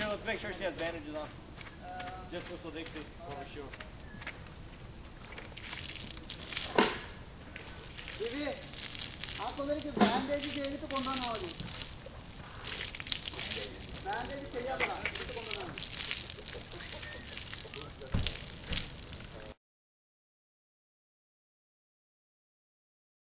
here, let's make sure she has bandages on. Just whistle Dixie, over sure. Vivi, आप तो मेरे के bandage चाहिए तो कौन बना होगी? बैंडेज चाहिए बना, तो कौन बना?